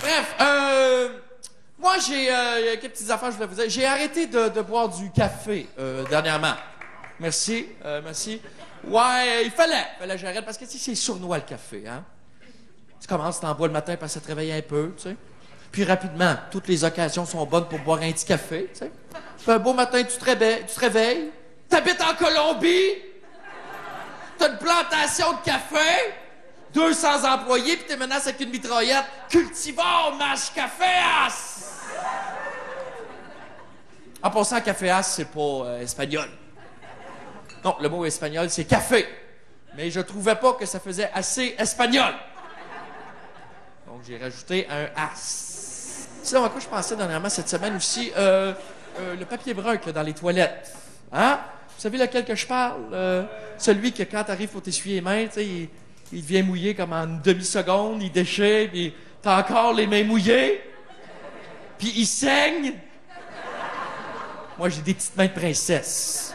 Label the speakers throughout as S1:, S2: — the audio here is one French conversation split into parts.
S1: Bref, moi, j'ai quelques petites affaires que je voulais vous dire. J'ai arrêté de boire du café dernièrement. Merci, merci. Ouais, il fallait que j'arrête parce que, tu sais, c'est sournois le café, hein. Tu commences, t'en bois le matin parce que ça te réveille un peu, tu sais. Puis rapidement, toutes les occasions sont bonnes pour boire un petit café, tu sais. Puis un beau matin, tu te réveilles, t'habites en Colombie, t'as une plantation de café, 200 employés, puis t'es menacé avec une mitraillette. Cultivar, mâche caféas! En passant, caféas, c'est pas espagnol. Non, le mot espagnol, c'est café. Mais je trouvais pas que ça faisait assez espagnol. Donc, j'ai rajouté un as. Sinon, à quoi je pensais dernièrement cette semaine aussi? Le papier brun qu'il y a dans les toilettes. Hein? Vous savez lequel que je parle? Celui que quand t'arrives pour t'essuyer les mains, tu sais, il devient mouillé comme en une demi-seconde, il déchire, puis t'as encore les mains mouillées, puis il saigne. Moi, j'ai des petites mains de princesse.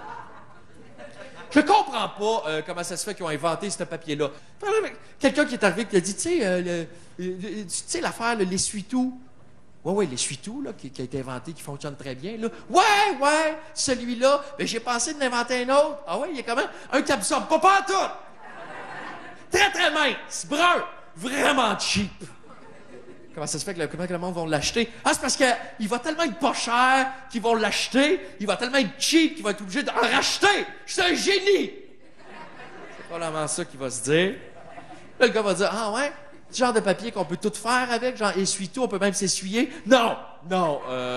S1: Je comprends pas comment ça se fait qu'ils ont inventé ce papier-là. Quelqu'un qui est arrivé et qui a dit, tu sais l'affaire, l'essuie-tout. Ouais, l'essuie-tout, là, qui a été inventé, qui fonctionne très bien, là. Ouais, celui-là, ben, j'ai pensé de l'inventer un autre. Ah ouais, il y a quand même un qui absorbe pas tout. Très, très mince, brun, vraiment cheap. Comment ça se fait comment le monde va l'acheter? Ah, c'est parce qu'il va tellement être pas cher qu'ils vont l'acheter, il va tellement être cheap qu'ils vont être obligés d'en racheter. Je suis un génie! C'est probablement ça qu'il va se dire. Là, le gars va dire, ah ouais? Ce genre de papier qu'on peut tout faire avec, genre essuie-tout, on peut même s'essuyer. Non,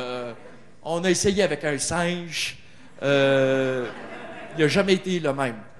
S1: on a essayé avec un singe. Il n'a jamais été le même.